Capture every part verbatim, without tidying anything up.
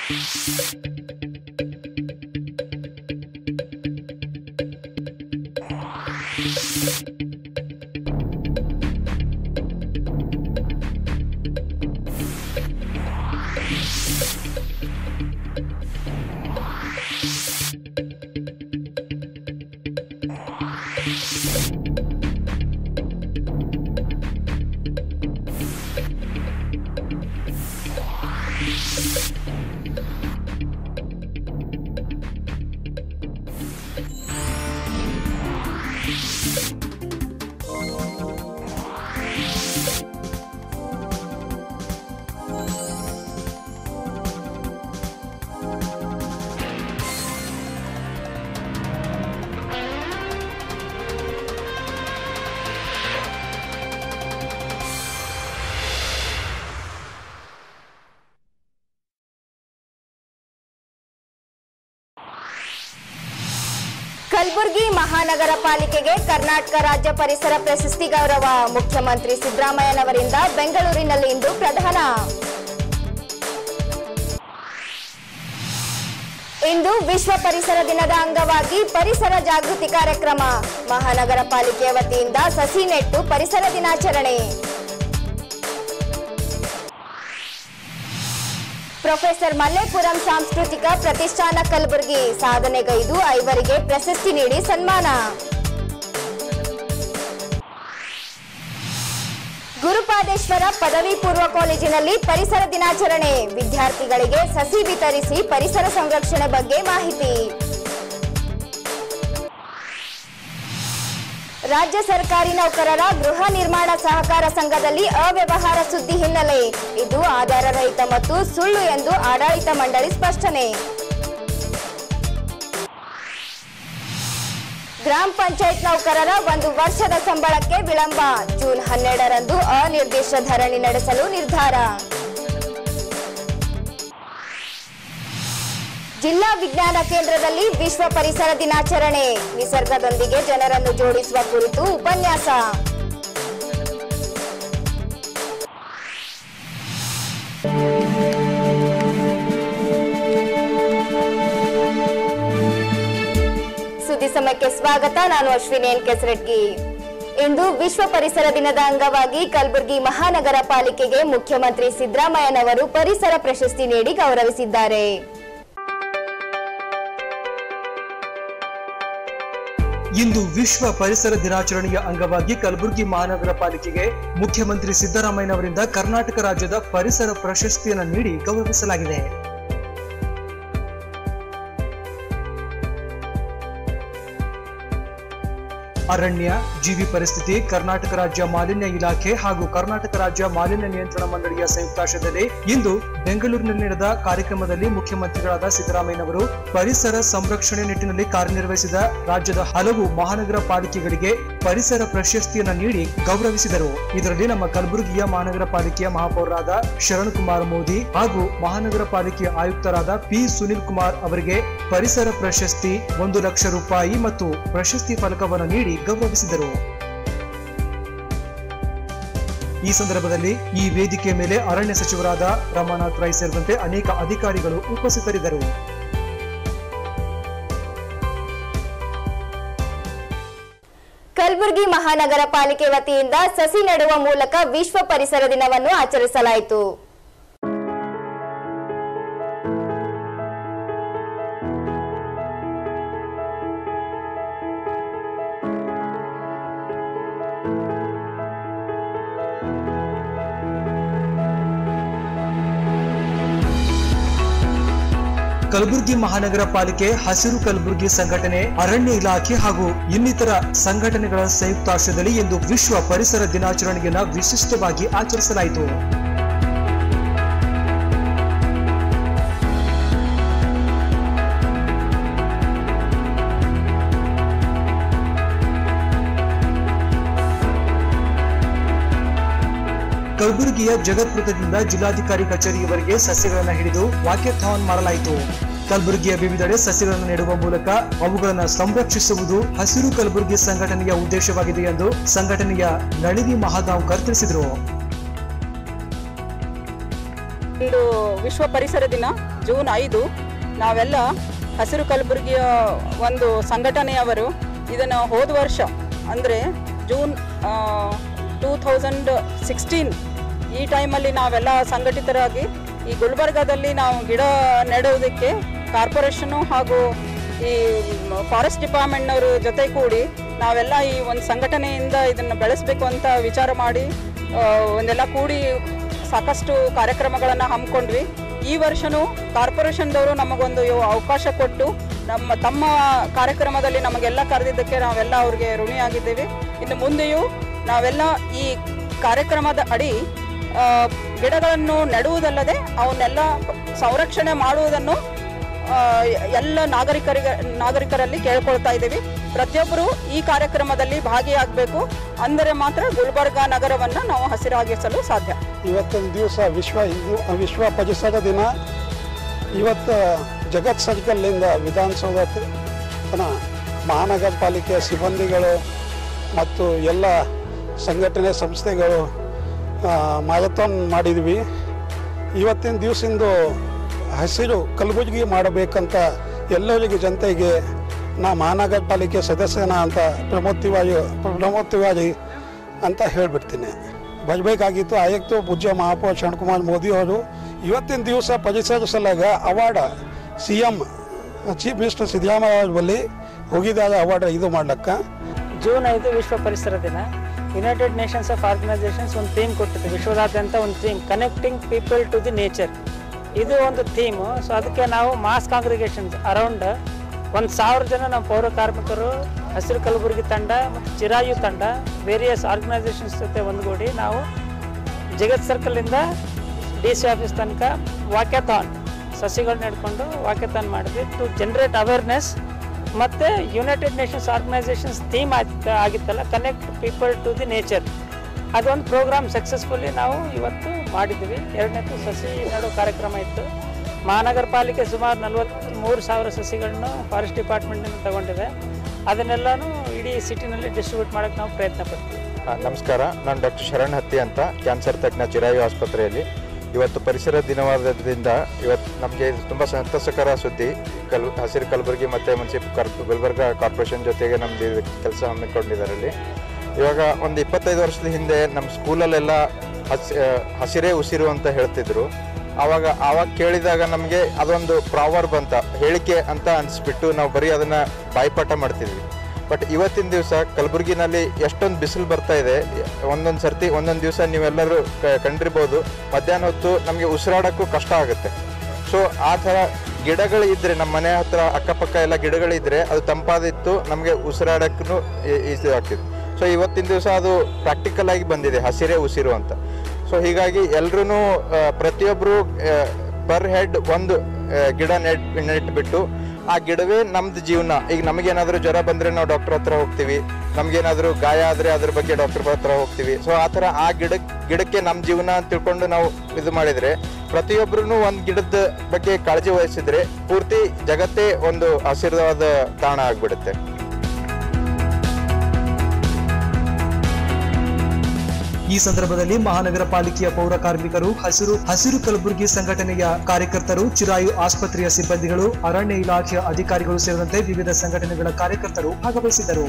ಕಲಬುರಗಿ ಮಹಾನಗರ ಪಾಲಿಕೆಗೆ ಕರ್ನಾಟಕ ರಾಜ್ಯ ಪರಿಸರ ಪ್ರಶಸ್ತಿ ಗೌರವ. ಮುಖ್ಯಮಂತ್ರಿ ಸಿದ್ದರಾಮಯ್ಯನವರಿಂದ ಬೆಂಗಳೂರಿನಲ್ಲಿ ಇಂದು ಪ್ರದಾನ. ಇಂದು ವಿಶ್ವ ಪರಿಸರ ದಿನದ ಅಂಗವಾಗಿ ಪರಿಸರ ಜಾಗೃತಿ ಕಾರ್ಯಕ್ರಮ. ಮಹಾನಗರ ಪಾಲಿಕೆಯ ವತಿಯಿಂದ ಸಸಿ ನೆಟ್ಟು ಪರಿಸರ ದಿನಾಚರಣೆ. ಪ್ರೊಫೆಸರ್ ಮಲ್ಲೇಪುರಂ ಸಾಂಸ್ಕೃತಿಕ ಪ್ರತಿಷ್ಠಾನ ಕಲಬುರಗಿ ಸಾಧನೆಗೈದು ಐವರಿಗೆ ಪ್ರಶಸ್ತಿ ನೀಡಿ ಸನ್ಮಾನ. ಗುರುಪಾದೇಶ್ವರ ಪದವಿ ಪೂರ್ವ ಕಾಲೇಜಿನಲ್ಲಿ ಪರಿಸರ ದಿನಾಚರಣೆ. ವಿದ್ಯಾರ್ಥಿಗಳಿಗೆ ಸಸಿ ವಿತರಿಸಿ ಪರಿಸರ ಸಂರಕ್ಷಣೆ ಬಗ್ಗೆ ಮಾಹಿತಿ. ರಾಜ್ಯ ಸರ್ಕಾರಿ ನೌಕರರ ಗೃಹ ನಿರ್ಮಾಣ ಸಹಕಾರ ಸಂಘದಲ್ಲಿ ಅವ್ಯವಹಾರ ಸುದ್ದಿ ಹಿನ್ನೆಲೆ. ಇದು ಆಧಾರರಹಿತ ಮತ್ತು ಸುಳ್ಳು ಎಂದು ಆಡಳಿತ ಮಂಡಳಿ ಸ್ಪಷ್ಟನೆ. ಗ್ರಾಮ ಪಂಚಾಯತ್ ನೌಕರರ ಒಂದು ವರ್ಷದ ಸಂಬಳಕ್ಕೆ ವಿಳಂಬ. ಜೂನ್ ಹನ್ನೆರಡರಂದು ಅನಿರ್ದಿಷ್ಟ ಧರಣಿ ನಡೆಸಲು ನಿರ್ಧಾರ. ಜಿಲ್ಲಾ ವಿಜ್ಞಾನ ಕೇಂದ್ರದಲ್ಲಿ ವಿಶ್ವ ಪರಿಸರ ದಿನಾಚರಣೆ. ನಿಸರ್ಗದೊಂದಿಗೆ ಜನರನ್ನು ಜೋಡಿಸುವ ಕುರಿತು ಉಪನ್ಯಾಸ. ಸುದ್ದಿ ಸಮಯಕ್ಕೆ ಸ್ವಾಗತ. ನಾನು ಅಶ್ವಿನಿ ಎನ್ ಕೆಸರಟ್ಗಿ. ಇಂದು ವಿಶ್ವ ಪರಿಸರ ದಿನದ ಅಂಗವಾಗಿ ಕಲಬುರಗಿ ಮಹಾನಗರ ಪಾಲಿಕೆಗೆ ಮುಖ್ಯಮಂತ್ರಿ ಸಿದ್ದರಾಮಯ್ಯನವರು ಪರಿಸರ ಪ್ರಶಸ್ತಿ ನೀಡಿ ಗೌರವಿಸಿದ್ದಾರೆ. ಇಂದು ವಿಶ್ವ ಪರಿಸರ ದಿನಾಚರಣೆಯ ಅಂಗವಾಗಿ ಕಲಬುರಗಿ ಮಹಾನಗರ ಪಾಲಿಕೆಗೆ ಮುಖ್ಯಮಂತ್ರಿ ಸಿದ್ದರಾಮಯ್ಯನವರಿಂದ ಕರ್ನಾಟಕ ರಾಜ್ಯದ ಪರಿಸರ ಪ್ರಶಸ್ತಿಯನ್ನು ನೀಡಿ ಗೌರವಿಸಲಾಗಿದೆ. ಅರಣ್ಯ, ಜೀವಿ ಪರಿಸ್ಥಿತಿ, ಕರ್ನಾಟಕ ರಾಜ್ಯ ಮಾಲಿನ್ಯ ಇಲಾಖೆ ಹಾಗೂ ಕರ್ನಾಟಕ ರಾಜ್ಯ ಮಾಲಿನ್ಯ ನಿಯಂತ್ರಣ ಮಂಡಳಿಯ ಸಂಯುಕ್ತಾಶ್ರಯದಲ್ಲಿ ಇಂದು ಬೆಂಗಳೂರಿನಲ್ಲಿ ನಡೆದ ಕಾರ್ಯಕ್ರಮದಲ್ಲಿ ಮುಖ್ಯಮಂತ್ರಿಗಳಾದ ಸಿದ್ದರಾಮಯ್ಯನವರು ಪರಿಸರ ಸಂರಕ್ಷಣೆ ನಿಟ್ಟಿನಲ್ಲಿ ಕಾರ್ಯನಿರ್ವಹಿಸಿದ ರಾಜ್ಯದ ಹಲವು ಮಹಾನಗರ ಪಾಲಿಕೆಗಳಿಗೆ ಪರಿಸರ ಪ್ರಶಸ್ತಿಯನ್ನು ನೀಡಿ ಗೌರವಿಸಿದರು. ಇದರಲ್ಲಿ ನಮ್ಮ ಕಲಬುರಗಿಯ ಮಹಾನಗರ ಪಾಲಿಕೆಯ ಮಹಾಪೌರರಾದ ಶರಣ್ ಕುಮಾರ್ ಮೋದಿ ಹಾಗೂ ಮಹಾನಗರ ಪಾಲಿಕೆಯ ಆಯುಕ್ತರಾದ ಪಿ ಸುನಿಲ್ ಕುಮಾರ್ ಅವರಿಗೆ ಪರಿಸರ ಪ್ರಶಸ್ತಿ, ಒಂದು ಲಕ್ಷ ರೂಪಾಯಿ ಮತ್ತು ಪ್ರಶಸ್ತಿ ಫಲಕವನ್ನು ನೀಡಿ ಗೌರವಿಸಿದರು. ಈ ಸಂದರ್ಭದಲ್ಲಿ ಈ ವೇದಿಕೆ ಮೇಲೆ ಅರಣ್ಯ ಸಚಿವರಾದ ರಮಾನಾಥ್ ರೈ ಸೇರಿದಂತೆ ಅನೇಕ ಅಧಿಕಾರಿಗಳು ಉಪಸ್ಥಿತರಿದ್ದರು. ಕಲಬುರಗಿ ಮಹಾನಗರ ಪಾಲಿಕೆ ವತಿಯಿಂದ ಸಸಿ ನೆಡುವ ಮೂಲಕ ವಿಶ್ವ ಪರಿಸರ ದಿನವನ್ನು ಆಚರಿಸಲಾಯಿತು. ಕಲಬುರಗಿ ಮಹಾನಗರ ಪಾಲಿಕೆ, ಹಸಿರು ಕಲಬುರಗಿ ಸಂಘಟನೆ, ಅರಣ್ಯ ಇಲಾಖೆ ಹಾಗೂ ಇನ್ನಿತರ ಸಂಘಟನೆಗಳ ಸಂಯುಕ್ತಾಶ್ರಯದಲ್ಲಿ ಇಂದು ವಿಶ್ವ ಪರಿಸರ ದಿನಾಚರಣೆಯನ್ನು ವಿಶಿಷ್ಟವಾಗಿ ಆಚರಿಸಲಾಯಿತು. ಕಲಬುರಗಿಯ ಜಗತ್ವೃತ್ತದಿಂದ ಜಿಲ್ಲಾಧಿಕಾರಿ ಕಚೇರಿಯವರೆಗೆ ಸಸ್ಯಗಳನ್ನು ಹಿಡಿದು ವಾಕ್ಯಾಥಾನ್ ಮಾಡಲಾಯಿತು. ಕಲಬುರಗಿಯ ವಿವಿಧೆಡೆ ಸಸ್ಯಗಳನ್ನು ನೆಡುವ ಮೂಲಕ ಅವುಗಳನ್ನು ಸಂರಕ್ಷಿಸುವುದು ಹಸಿರು ಕಲಬುರಗಿ ಸಂಘಟನೆಯ ಉದ್ದೇಶವಾಗಿದೆ ಎಂದು ಸಂಘಟನೆಯ ನಳಿನಿ ಮಹಾಗಾಂವ್ಕರ್ ತಿಳಿಸಿದರು. ಇಂದು ವಿಶ್ವ ಪರಿಸರ ದಿನ ಜೂನ್ ಐದು. ನಾವೆಲ್ಲ ಹಸಿರು ಕಲಬುರಗಿಯ ಒಂದು ಸಂಘಟನೆಯವರು ಇದನ್ನು ಹೋದ ವರ್ಷ ಅಂದರೆ ಜೂನ್ ಟೂ ಥೌಸಂಡ್ ಸಿಕ್ಸ್ಟೀನ್ ಈ ಟೈಮಲ್ಲಿ ನಾವೆಲ್ಲ ಸಂಘಟಿತರಾಗಿ ಈ ಗುಲ್ಬರ್ಗಾದಲ್ಲಿ ನಾವು ಗಿಡ ನೆಡುವುದಕ್ಕೆ ಕಾರ್ಪೊರೇಷನು ಹಾಗೂ ಈ ಫಾರೆಸ್ಟ್ ಡಿಪಾರ್ಟ್ಮೆಂಟ್ನವ್ರ ಜೊತೆ ಕೂಡಿ ನಾವೆಲ್ಲ ಈ ಒಂದು ಸಂಘಟನೆಯಿಂದ ಇದನ್ನು ಬೆಳೆಸಬೇಕು ಅಂತ ವಿಚಾರ ಮಾಡಿ ಒಂದೆಲ್ಲ ಕೂಡಿ ಸಾಕಷ್ಟು ಕಾರ್ಯಕ್ರಮಗಳನ್ನು ಹಮ್ಮಿಕೊಂಡ್ವಿ. ಈ ವರ್ಷವೂ ಕಾರ್ಪೊರೇಷನ್ದವರು ನಮಗೊಂದು ಅವಕಾಶ ಕೊಟ್ಟು ನಮ್ಮ ತಮ್ಮ ಕಾರ್ಯಕ್ರಮದಲ್ಲಿ ನಮಗೆಲ್ಲ ಕರೆದಿದ್ದಕ್ಕೆ ನಾವೆಲ್ಲ ಅವ್ರಿಗೆ ಋಣಿಯಾಗಿದ್ದೇವೆ. ಇನ್ನು ಮುಂದೆಯೂ ನಾವೆಲ್ಲ ಈ ಕಾರ್ಯಕ್ರಮದ ಅಡಿ ಗಿಡಗಳನ್ನು ನೆಡುವುದಲ್ಲದೆ ಅವನ್ನೆಲ್ಲ ಸಂರಕ್ಷಣೆ ಮಾಡುವುದನ್ನು ಎಲ್ಲ ನಾಗರಿಕರಿಗೆ ನಾಗರಿಕರಲ್ಲಿ ಕೇಳ್ಕೊಳ್ತಾ ಇದ್ದೀವಿ. ಪ್ರತಿಯೊಬ್ಬರು ಈ ಕಾರ್ಯಕ್ರಮದಲ್ಲಿ ಭಾಗಿಯಾಗಬೇಕು, ಅಂದರೆ ಮಾತ್ರ ಗುಲ್ಬರ್ಗಾ ನಗರವನ್ನು ನಾವು ಹಸಿರಾಗಿಸಲು ಸಾಧ್ಯ. ಇವತ್ತಿನ ದಿವಸ ವಿಶ್ವ ವಿಶ್ವ ಪರಿಸರ ದಿನ. ಇವತ್ತು ಜಗತ್ ಸರ್ಕಲ್ನಿಂದ ವಿಧಾನಸೌಧ ತನ ಮಹಾನಗರ ಪಾಲಿಕೆಯ ಸಿಬ್ಬಂದಿಗಳು ಮತ್ತು ಎಲ್ಲ ಸಂಘಟನೆ ಸಂಸ್ಥೆಗಳು ಮ್ಯಾರಥಾನ್ ಮಾಡಿದ್ವಿ. ಇವತ್ತಿನ ದಿವಸದಿಂದ ಹಸಿರು ಕಲಬುರಗಿ ಮಾಡಬೇಕಂತ ಎಲ್ಲರಿಗೆ ಜನತೆಗೆ ನಾ ಮಹಾನಗರ ಪಾಲಿಕೆ ಸದಸ್ಯನ ಅಂತ ಪ್ರಮೋತ್ತಿವಾಗಿ ಪ್ರಮೋತ್ತಿವಾಗಿ ಅಂತ ಹೇಳಿಬಿಡ್ತೀನಿ. ಬರಬೇಕಾಗಿತ್ತು. ಆಯುಕ್ತ ಪೂಜ್ಯ ಮಹಾಪೌರ ಶರಣಕುಮಾರ್ ಮೋದಿ ಅವರು ಇವತ್ತಿನ ದಿವಸ ಪರಿಸರ ಸಲಗ award C M chief minister Siddaramaiah ಅವ್ರ ಬಳಿ ಹೋಗಿದ್ದಾರೆ ಅವಾರ್ಡ್ ಇದು ಮಾಡ್ಲಿಕ್ಕೆ. ಜೂನ್ ಐದು ವಿಶ್ವ ಪರಿಸರ ದಿನ. ಯುನೈಟೆಡ್ ನೇಷನ್ಸ್ ಆಫ್ ಆರ್ಗನೈಸೇಷನ್ಸ್ ಒಂದು ಥೀಮ್ ಕೊಟ್ಟಿದೆ, ವಿಶ್ವದಾದ್ಯಂತ ಒಂದು theme connecting people to the nature. ಇದು ಒಂದು ಥೀಮು. ಸೊ ಅದಕ್ಕೆ ನಾವು ಮಾಸ್ ಕಾಂಗ್ರಿಗೇಷನ್ಸ್ ಅರೌಂಡ್ ಒಂದು ಸಾವಿರ ಜನ ನಮ್ಮ ಪೌರ ಕಾರ್ಮಿಕರು, ಹಸಿರು ಕಲಬುರಗಿ ತಂಡ ಮತ್ತು ಚಿರಾಯು ತಂಡ, ವೇರಿಯಸ್ ಆರ್ಗನೈಸೇಷನ್ಸ್ ಜೊತೆ ಒಂದುಗೂಡಿ ನಾವು ಜಗತ್ ಸರ್ಕಲಿಂದ ಡಿ ಸಿ ಆಫೀಸ್ ತನಕ ವಾಕ್ಯಾಥಾನ್ ಸಸಿಗಳು ನೆಡ್ಕೊಂಡು ವಾಕ್ಯಾಥಾನ್ ಮಾಡಿದ್ವಿ ಟು ಜನರೇಟ್ ಅವೇರ್ನೆಸ್. ಮತ್ತು ಯುನೈಟೆಡ್ ನೇಷನ್ಸ್ ಆರ್ಗನೈಸೇಷನ್ಸ್ ಥೀಮ್ ಆಗಿ ಆಗಿತ್ತಲ್ಲ, connect people to the nature, ಅದೊಂದು ಪ್ರೋಗ್ರಾಮ್ ಸಕ್ಸಸ್ಫುಲಿ ನಾವು ಇವತ್ತು ಮಾಡಿದ್ವಿ. ಎರಡನೇದು ಸಸಿ ನೆಡೋ ಕಾರ್ಯಕ್ರಮ ಇತ್ತು. ಮಹಾನಗರ ಪಾಲಿಕೆ ಸುಮಾರು ನಲ್ವತ್ತ್ಮೂರು ಸಾವಿರ ಸಸಿಗಳನ್ನು ಫಾರೆಸ್ಟ್ ಡಿಪಾರ್ಟ್ಮೆಂಟಿಂದ ತಗೊಂಡಿದೆ. ಅದನ್ನೆಲ್ಲನೂ ಇಡೀ ಸಿಟಿನಲ್ಲಿ ಡಿಸ್ಟ್ರಿಬ್ಯೂಟ್ ಮಾಡೋಕ್ಕೆ ನಾವು ಪ್ರಯತ್ನ ಪಡ್ತೀವಿ. ನಮಸ್ಕಾರ, ನಾನು ಡಾಕ್ಟರ್ ಶರಣ್ ಹತ್ತಿ ಅಂತ, ಕ್ಯಾನ್ಸರ್ ತಜ್ಞ, ಚಿರಾಯು ಆಸ್ಪತ್ರೆಯಲ್ಲಿ. ಇವತ್ತು ಪರಿಸರ ದಿನವಾದ್ದರಿಂದ ಇವತ್ತು ನಮಗೆ ತುಂಬ ಸಂತಸಕರ ಸುದ್ದಿ. ಕಲ್ ಹಸಿರು ಕಲಬುರಗಿ ಮತ್ತು ಮುನ್ಸಿಪ್ ಕರ್ ಗುಲ್ಬರ್ಗಾ ಕಾರ್ಪೊರೇಷನ್ ಜೊತೆಗೆ ನಮ್ಮದು ಕೆಲಸ ಹಮ್ಮಿಕೊಂಡಿದ್ದಾರಲ್ಲಿ. ಇವಾಗ ಒಂದು ಇಪ್ಪತ್ತೈದು ವರ್ಷದ ಹಿಂದೆ ನಮ್ಮ ಸ್ಕೂಲಲ್ಲೆಲ್ಲ ಹಸಿ ಹಸಿರೇ ಉಸಿರು ಅಂತ ಹೇಳ್ತಿದ್ರು. ಆವಾಗ ಆವಾಗ ಕೇಳಿದಾಗ ನಮಗೆ ಅದೊಂದು ಪ್ರಾವರ್ಬ್ ಅಂತ, ಹೇಳಿಕೆ ಅಂತ ಅನಿಸ್ಬಿಟ್ಟು ನಾವು ಬರೀ ಅದನ್ನು ಬಾಯ್ಪಾಠ ಮಾಡ್ತಿದ್ವಿ. ಬಟ್ ಇವತ್ತಿನ ದಿವಸ ಕಲಬುರಗಿನಲ್ಲಿ ಎಷ್ಟೊಂದು ಬಿಸಿಲು ಬರ್ತಾ ಇದೆ. ಒಂದೊಂದು ಸರ್ತಿ ಒಂದೊಂದು ದಿವಸ ನೀವೆಲ್ಲರೂ ಕಂಡಿರ್ಬೋದು, ಮಧ್ಯಾಹ್ನ ಹೊತ್ತು ನಮಗೆ ಉಸಿರಾಡೋಕ್ಕೂ ಕಷ್ಟ ಆಗುತ್ತೆ. ಸೊ ಆ ಥರ ಗಿಡಗಳು ಇದ್ದರೆ, ನಮ್ಮ ಮನೆ ಹತ್ರ ಅಕ್ಕಪಕ್ಕ ಎಲ್ಲ ಗಿಡಗಳಿದ್ದರೆ ಅದು ತಂಪಾದಿತ್ತು, ನಮಗೆ ಉಸಿರಾಡೋಕ್ಕೂ ಈಸಿ ಆಗ್ತಿತ್ತು. ಸೊ ಇವತ್ತಿನ ದಿವಸ ಅದು ಪ್ರಾಕ್ಟಿಕಲ್ ಆಗಿ ಬಂದಿದೆ, ಹಸಿರೇ ಉಸಿರು ಅಂತ. ಸೊ ಹೀಗಾಗಿ ಎಲ್ಲರೂ ಪ್ರತಿಯೊಬ್ಬರು ಪರ್ ಹೆಡ್ ಒಂದು ಗಿಡ ನೆಟ್ ನೆಟ್ಬಿಟ್ಟು ಆ ಗಿಡವೇ ನಮ್ದು ಜೀವನ. ಈಗ ನಮಗೇನಾದರೂ ಜ್ವರ ಬಂದರೆ ನಾವು ಡಾಕ್ಟರ್ ಹತ್ರ ಹೋಗ್ತೀವಿ, ನಮಗೇನಾದರೂ ಗಾಯ ಆದರೆ ಅದ್ರ ಬಗ್ಗೆ ಡಾಕ್ಟರ್ ಹತ್ರ ಹೋಗ್ತೀವಿ. ಸೊ ಆ ಥರ ಆ ಗಿಡಕ್ಕೆ ಗಿಡಕ್ಕೆ ನಮ್ಮ ಜೀವನ ಅಂತ ತಿಳ್ಕೊಂಡು ನಾವು ಇದು ಮಾಡಿದರೆ, ಪ್ರತಿಯೊಬ್ಬರೂ ಒಂದು ಗಿಡದ ಬಗ್ಗೆ ಕಾಳಜಿ ವಹಿಸಿದರೆ ಪೂರ್ತಿ ಜಗತ್ತೇ ಒಂದು ಹಸಿರಾದ ತಾಣ ಆಗಿಬಿಡುತ್ತೆ. ಈ ಸಂದರ್ಭದಲ್ಲಿ ಮಹಾನಗರ ಪಾಲಿಕೆಯ ಪೌರ ಕಾರ್ಮಿಕರು, ಹಸಿರು ಹಸಿರು ಕಲಬುರಗಿ ಸಂಘಟನೆಯ ಕಾರ್ಯಕರ್ತರು, ಚಿರಾಯು ಆಸ್ಪತ್ರೆಯ ಸಿಬ್ಬಂದಿಗಳು, ಅರಣ್ಯ ಇಲಾಖೆಯ ಅಧಿಕಾರಿಗಳು ಸೇರಿದಂತೆ ವಿವಿಧ ಸಂಘಟನೆಗಳ ಕಾರ್ಯಕರ್ತರು ಭಾಗವಹಿಸಿದ್ದರು.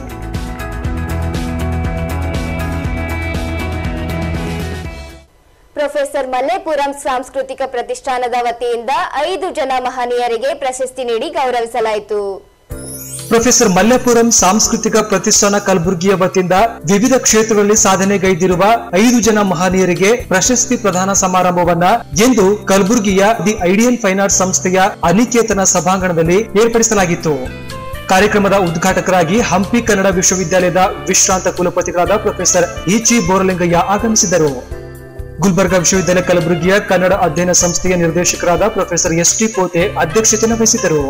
ಪ್ರೊಫೆಸರ್ ಮಲ್ಲೇಪುರಂ ಸಾಂಸ್ಕೃತಿಕ ಪ್ರತಿಷ್ಠಾನದ ವತಿಯಿಂದ ಐದು ಜನ ಮಹನೀಯರಿಗೆ ಪ್ರಶಸ್ತಿ ನೀಡಿ ಗೌರವಿಸಲಾಯಿತು. ಪ್ರೊಫೆಸರ್ ಮಲ್ಲೇಪುರಂ ಸಾಂಸ್ಕೃತಿಕ ಪ್ರತಿಷ್ಠಾನ ಕಲಬುರಗಿಯ ವತಿಯಿಂದ ವಿವಿಧ ಕ್ಷೇತ್ರಗಳಲ್ಲಿ ಸಾಧನೆಗೈದಿರುವ ಐದು ಜನ ಮಹನೀಯರಿಗೆ ಪ್ರಶಸ್ತಿ ಪ್ರದಾನ ಸಮಾರಂಭವನ್ನ ಎಂದು ಕಲಬುರಗಿಯ ದಿ ಐಡಿಯಲ್ ಫೈನ್ ಆರ್ಟ್ಸ್ ಸಂಸ್ಥೆಯ ಅನಿಕೇತನ ಸಭಾಂಗಣದಲ್ಲಿ ಏರ್ಪಡಿಸಲಾಗಿತ್ತು. ಕಾರ್ಯಕ್ರಮದ ಉದ್ಘಾಟಕರಾಗಿ ಹಂಪಿ ಕನ್ನಡ ವಿಶ್ವವಿದ್ಯಾಲಯದ ವಿಶ್ರಾಂತ ಕುಲಪತಿಗಳಾದ ಪ್ರೊಫೆಸರ್ ಇಚಿ ಬೋರಲಿಂಗಯ್ಯ ಆಗಮಿಸಿದರು. ಗುಲ್ಬರ್ಗಾ ವಿಶ್ವವಿದ್ಯಾಲಯ ಕಲಬುರಗಿಯ ಕನ್ನಡ ಅಧ್ಯಯನ ಸಂಸ್ಥೆಯ ನಿರ್ದೇಶಕರಾದ ಪ್ರೊಫೆಸರ್ ಎಸ್ ಟಿ ಪೋತೆ ಅಧ್ಯಕ್ಷತೆ ವಹಿಸಿದರು.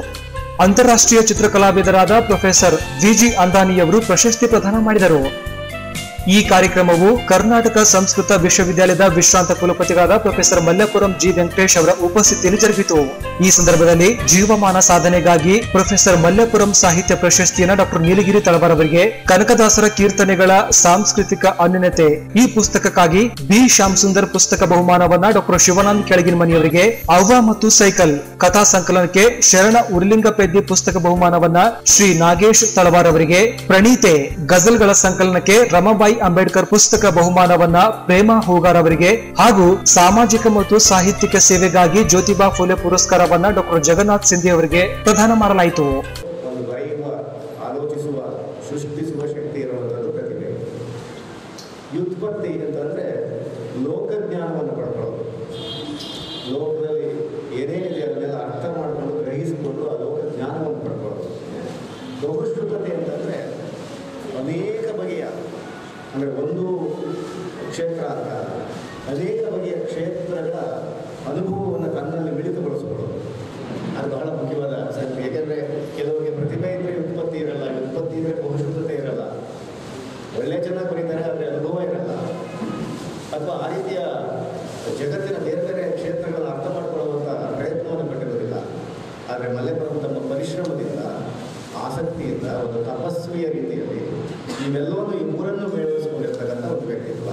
ಅಂತಾರಾಷ್ಟ್ರೀಯ ಚಿತ್ರಕಲಾವಿದರಾದ ಪ್ರೊಫೆಸರ್ ವಿಜಿ ಅಂದಾನಿಯವರು ಪ್ರಶಸ್ತಿ ಪ್ರದಾನ ಮಾಡಿದರು. ಈ ಕಾರ್ಯಕ್ರಮವು ಕರ್ನಾಟಕ ಸಂಸ್ಕೃತ ವಿಶ್ವವಿದ್ಯಾಲಯದ ವಿಶ್ರಾಂತ ಕುಲಪತಿಗಳಾದ ಪ್ರೊಫೆಸರ್ ಮಲ್ಯಪುರಂ ಜಿ ವೆಂಕಟೇಶ್ ಅವರ ಉಪಸ್ಥಿತಿಯಲ್ಲಿ ಜರುಗಿತು. ಈ ಸಂದರ್ಭದಲ್ಲಿ ಜೀವಮಾನ ಸಾಧನೆಗಾಗಿ ಪ್ರೊಫೆಸರ್ ಮಲ್ಯಪುರಂ ಸಾಹಿತ್ಯ ಪ್ರಶಸ್ತಿಯನ್ನು ಡಾಕ್ಟರ್ ನೀಲಗಿರಿ ತಳವಾರ್ ಅವರಿಗೆ, ಕನಕದಾಸರ ಕೀರ್ತನೆಗಳ ಸಾಂಸ್ಕೃತಿಕ ಅನ್ಯತೆ ಈ ಪುಸ್ತಕಕ್ಕಾಗಿ ಬಿ ಶ್ಯಾಮ್ ಸುಂದರ್ ಪುಸ್ತಕ ಬಹುಮಾನವನ್ನ ಡಾಕ್ಟರ್ ಶಿವಾನಂದ್ ಕೆಳಗಿನ ಮನೆಯವರಿಗೆ, ಅವ್ವ ಮತ್ತು ಸೈಕಲ್ ಕಥಾ ಸಂಕಲನಕ್ಕೆ ಶರಣ ಉರ್ಲಿಂಗಪೆದ್ದಿ ಪುಸ್ತಕ ಬಹುಮಾನವನ್ನ ಶ್ರೀ ನಾಗೇಶ್ ತಳವಾರ್ ಅವರಿಗೆ, ಪ್ರಣೀತೆ ಗಜಲ್ಗಳ ಸಂಕಲನಕ್ಕೆ ರಮಾಬಾಯಿ ಅಂಬೇಡ್ಕರ್ ಪುಸ್ತಕ ಬಹುಮಾನವನ್ನ ಪ್ರೇಮಾ ಹೂಗಾರ್ ಅವರಿಗೆ ಹಾಗೂ ಸಾಮಾಜಿಕ ಮತ್ತು ಸಾಹಿತ್ಯಿಕ ಸೇವೆಗಾಗಿ ಜ್ಯೋತಿಬಾ ಫುಲೆ ಪುರಸ್ಕಾರವನ್ನ ಡಾಕ್ಟರ್ ಜಗನ್ನಾಥ್ ಸಿಂಧಿ ಅವರಿಗೆ ಪ್ರದಾನ ಮಾಡಲಾಯಿತು. ಒಂದು ಬರೆಯುವ, ಆಲೋಚಿಸುವ, ಸೃಷ್ಟಿಸುವ ಶಕ್ತಿ ಇರುವಂಥದ್ದು ಪ್ರತಿಭೆ. ವ್ಯುತ್ಪತ್ತಿ ಅಂತಂದ್ರೆ ಲೋಕಜ್ಞಾನವನ್ನು ಪಡ್ಕೊಳ್ಳೋದು. ಲೋಕದಲ್ಲಿ ಏನೇನಿದೆ ಅದನ್ನೆಲ್ಲ ಅರ್ಥ ಮಾಡಿಕೊಂಡು ಗ್ರಹಿಸಿಕೊಂಡು ಆ ಲೋಕ ಜ್ಞಾನವನ್ನು ಪಡ್ಕೊಳ್ಳೋದು. ಬಹುಶ್ರುತತೆ ಅಂತಂದ್ರೆ ಅನೇಕ ಬಗೆಯ, ಅಂದರೆ ಒಂದು ಕ್ಷೇತ್ರ ಅಂತ ಅನೇಕ ಬಗೆಯ ಕ್ಷೇತ್ರಗಳ ಅನುಭವವನ್ನು ತನ್ನಲ್ಲಿ ಮಿಳಿತಗೊಳಿಸ್ಕೊಳ್ಳೋದು. ಅದು ಬಹಳ ಮುಖ್ಯವಾದ ಸಂಗತಿ. ಯಾಕೆಂದರೆ ಕೆಲವರಿಗೆ ಪ್ರತಿಭೆ ಇದ್ದರೆ ಉತ್ಪತ್ತಿ ಇರಲ್ಲ, ಉತ್ಪತ್ತಿ ಇದ್ದರೆ ಬಹುಶ್ರುತತೆ ಇರಲ್ಲ. ಒಳ್ಳೆ ಚೆನ್ನಾಗಿ ಬರೀತಾರೆ, ಆದರೆ ಅನುಭವ ಇರಲ್ಲ. ಅಥವಾ ಆ ರೀತಿಯ ಜಗತ್ತಿನ ಬೇರೆ ಬೇರೆ ಕ್ಷೇತ್ರಗಳನ್ನು ಅರ್ಥ ಮಾಡಿಕೊಳ್ಳುವಂಥ ಪ್ರಯತ್ನವನ್ನು ಪಟ್ಟಿರೋದಿಲ್ಲ. ಆದರೆ ಮಲ್ಯಪುರಂ ತಮ್ಮ ಪರಿಶ್ರಮದಿಂದ, ಆಸಕ್ತಿಯಿಂದ, ಒಂದು ತಪಸ್ವಿಯ ರೀತಿಯಲ್ಲಿ ಇವೆಲ್ಲವನ್ನೂ ಈ ಮೂರನ್ನು ಬೆಳೆಸಿಕೊಂಡಿರ್ತಕ್ಕಂಥ ಒಂದು ವ್ಯಕ್ತಿತ್ವ.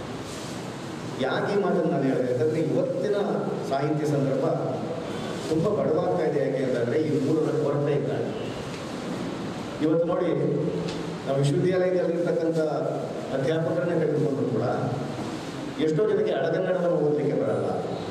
ಯಾಕೆ ಈ ಮಾತನ್ನು ನಾನು ಹೇಳಿದೆ ಅಂತಂದರೆ, ಇವತ್ತಿನ ಸಾಹಿತ್ಯ ಸಂದರ್ಭ ತುಂಬ ಬಡವಾಗ್ತಾ ಇದೆ. ಯಾಕೆ ಅಂತಂದರೆ ಈ ಮೂರರ ಕೊರತೆ ಇದ್ದಾರೆ. ಇವತ್ತು ನೋಡಿ, ನಾವು ವಿಶ್ವವಿದ್ಯಾಲಯದಲ್ಲಿರ್ತಕ್ಕಂಥ ಅಧ್ಯಾಪಕರನ್ನೇ ತೆಗೆದುಕೊಂಡ್ರು ಕೂಡ ಎಷ್ಟೋ ಜನಕ್ಕೆ ಹಳಗನ್ನಡವನ್ನು ಓದಲಿಕ್ಕೆ ಬರಲ್ಲ,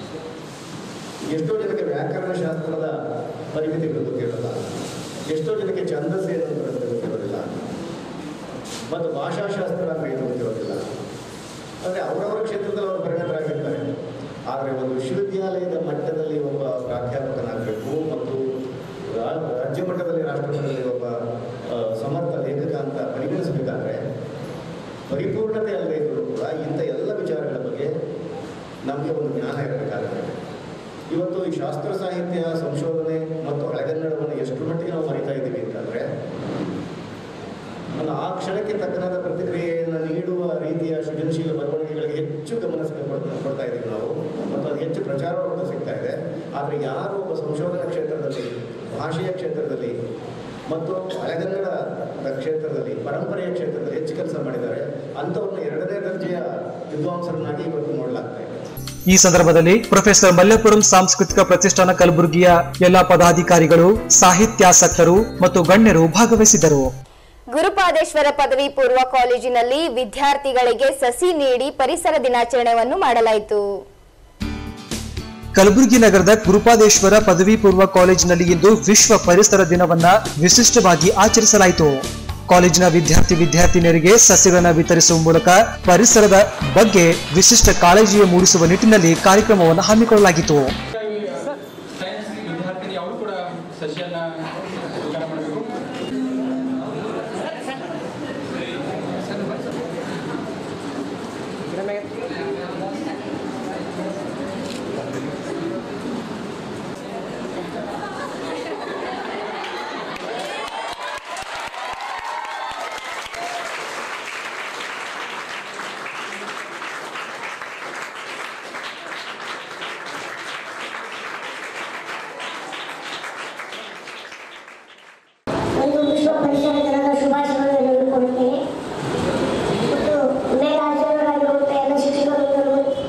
ಎಷ್ಟೋ ಜನಕ್ಕೆ ವ್ಯಾಕರಣ ಶಾಸ್ತ್ರದ ಪರಿಮಿತಿಗಳು ಗೊತ್ತಿರಲ್ಲ, ಎಷ್ಟೋ ಜನಕ್ಕೆ ಛಂದಸ್ಸು ಏನು ಅಂತ ಗೊತ್ತಿರೋದಿಲ್ಲ, ಮತ್ತು ಭಾಷಾಶಾಸ್ತ್ರ ಅಂದರೆ ಏನು ಗೊತ್ತಿರೋದಿಲ್ಲ. ಅಂದರೆ ಅವರವರ ಕ್ಷೇತ್ರದಲ್ಲಿ ಅವರು ಪರಿಣತರಾಗಿರ್ತಾರೆ. ಆದರೆ ಒಂದು ವಿಶ್ವವಿದ್ಯಾಲಯದ ಮಟ್ಟದಲ್ಲಿ ಒಬ್ಬ ಪ್ರಾಧ್ಯಾಪಕನಾಗಬೇಕು ಮತ್ತು ರಾಜ್ಯ ಮಟ್ಟದಲ್ಲಿ, ರಾಷ್ಟ್ರ ಮಟ್ಟದಲ್ಲಿ ಒಬ್ಬ ಸಮರ್ಥ ಲೇಖಕ ಅಂತ ಪರಿಗಣಿಸಬೇಕಾದ್ರೆ ಪರಿಪೂರ್ಣತೆ ಅಲ್ಲದೆ ಇದ್ದರೂ ಕೂಡ ಇಂಥ ಎಲ್ಲ ವಿಚಾರಗಳ ಬಗ್ಗೆ ನಮಗೆ ಒಂದು ಜ್ಞಾನ ಇರಬೇಕಾಗುತ್ತೆ. ಇವತ್ತು ಈ ಶಾಸ್ತ್ರ ಸಾಹಿತ್ಯ ಸಂಶೋಧನೆ ಮತ್ತು ಹಳೆಗನ್ನಡವನ್ನು ಎಷ್ಟು ಮಟ್ಟಿಗೆ ನಾವು ಮರಿತಾ ಇದ್ದೀವಿ ಅಂತಂದರೆ, ಆ ಕ್ಷಣಕ್ಕೆ ತಕ್ಕನಾದ ಪ್ರತಿಕ್ರಿಯೆಯನ್ನು ನೀಡುವ ರೀತಿಯ ಸೃಜನಶೀಲ ಬರವಣಿಗೆಗಳಿಗೆ ಹೆಚ್ಚು ಗಮನ ಕೊಡ್ತಾ ಇದ್ದೀವಿ ನಾವು, ಮತ್ತು ಅದು ಹೆಚ್ಚು ಪ್ರಚಾರವನ್ನು ಸಿಗ್ತಾ ಇದೆ. ಆದರೆ ಯಾರು ಒಬ್ಬ ಸಂಶೋಧನಾ ಕ್ಷೇತ್ರದಲ್ಲಿ, ಭಾಷೆಯ ಕ್ಷೇತ್ರದಲ್ಲಿ ಮತ್ತು ಹಳೆಗನ್ನಡದ ಕ್ಷೇತ್ರದಲ್ಲಿ, ಪರಂಪರೆಯ ಕ್ಷೇತ್ರದಲ್ಲಿ ಹೆಚ್ಚು ಕೆಲಸ ಮಾಡಿದ್ದಾರೆ, ಅಂಥವ್ರನ್ನ ಎರಡನೇ ದರ್ಜೆಯ ವಿದ್ವಾಂಸರನ್ನಾಗಿ ಇವತ್ತು ನೋಡಲಾಗ್ತಾ ಇದೆ. ಈ ಸಂದರ್ಭದಲ್ಲಿ ಪ್ರೊಫೆಸರ್ ಮಲ್ಯಪುರಂ ಸಾಂಸ್ಕೃತಿಕ ಪ್ರತಿಷ್ಠಾನ ಕಲಬುರಗಿಯ ಎಲ್ಲಾ ಪದಾಧಿಕಾರಿಗಳು, ಸಾಹಿತ್ಯಾಸಕ್ತರು ಮತ್ತು ಗಣ್ಯರು ಭಾಗವಹಿಸಿದ್ದರು. ಗುರುಪಾದೇಶ್ವರ ಪದವಿ ಪೂರ್ವ ಕಾಲೇಜಿನಲ್ಲಿ ವಿದ್ಯಾರ್ಥಿಗಳಿಗೆ ಸಸಿ ನೀಡಿ ಪರಿಸರ ದಿನಾಚರಣೆಯನ್ನು ಮಾಡಲಾಯಿತು. ಕಲಬುರಗಿ ನಗರದ ಗುರುಪಾದೇಶ್ವರ ಪದವಿ ಪೂರ್ವ ಕಾಲೇಜಿನಲ್ಲಿ ಇಂದು ವಿಶ್ವ ಪರಿಸರ ದಿನವನ್ನ ವಿಶಿಷ್ಟವಾಗಿ ಆಚರಿಸಲಾಯಿತು. ಕಾಲೇಜಿನ ವಿದ್ಯಾರ್ಥಿ ವಿದ್ಯಾರ್ಥಿನಿಯರಿಗೆ ಸಸ್ಯಗಳನ್ನು ವಿತರಿಸುವ ಮೂಲಕ ಪರಿಸರದ ಬಗ್ಗೆ ವಿಶಿಷ್ಟ ಕಾಳಜಿಯ ಮೂಡಿಸುವ ನಿಟ್ಟಿನಲ್ಲಿ ಕಾರ್ಯಕ್ರಮವನ್ನು ಹಮ್ಮಿಕೊಳ್ಳಲಾಗಿತ್ತು. ಶುಭಾಶಯಗಳನ್ನು ಹೇಳಿಕೊಳ್ಳುತ್ತೇನೆ ಮತ್ತು ಉಮೇಧಾಚಾರ್ಯರಾಗಿರುವಂಥ ಎಲ್ಲ ಶಿಕ್ಷಕರು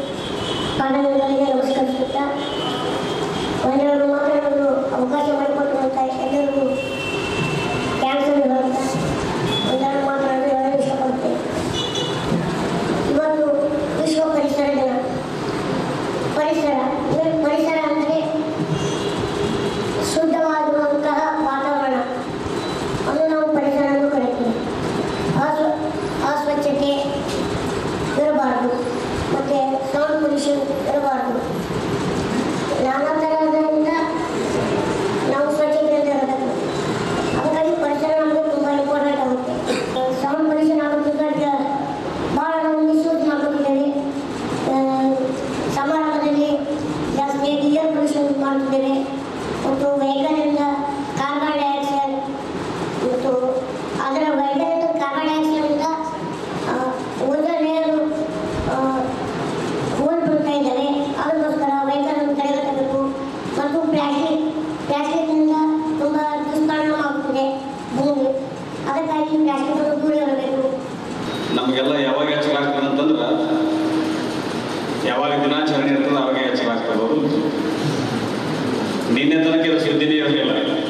ಪ್ಲಾಸ್ಟಿಕ್ನಿಂದ ತುಂಬ ದುಷ್ಪರಿಣಾಮವಾಗುತ್ತಿದೆ ಭೂಮಿ. ಅದಕ್ಕಾಗಿ ಪ್ಲಾಸ್ಟಿಕ್ ದೂರ ಇರಬೇಕು. ನಮಗೆಲ್ಲ ಯಾವಾಗ ಹೆಚ್ಚಾಗ್ತದೆ ಅಂತಂದ್ರೆ ಯಾವಾಗ ದಿನಾಚರಣೆ ಇರ್ತದೆ ಅವಾಗ ಹೆಚ್ಚಾಗ್ತದೆ. ನಿನ್ನೆ ತನಕ ಇದು ಸುದ್ದಿನೇ ಇರಲಿಲ್ಲ.